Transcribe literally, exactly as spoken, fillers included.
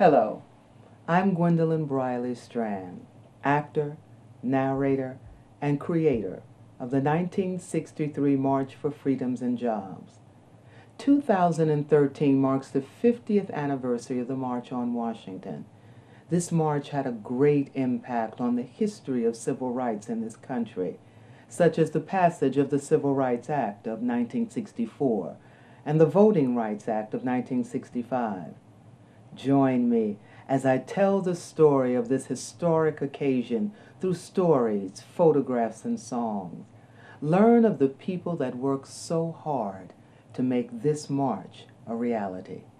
Hello, I'm Gwendolyn Briley-Strand, actor, narrator, and creator of the nineteen sixty-three March for Freedoms and Jobs. two thousand thirteen marks the fiftieth anniversary of the March on Washington. This march had a great impact on the history of civil rights in this country, such as the passage of the Civil Rights Act of nineteen sixty-four and the Voting Rights Act of nineteen sixty-five. Join me as I tell the story of this historic occasion through stories, photographs, and songs. Learn of the people that worked so hard to make this march a reality.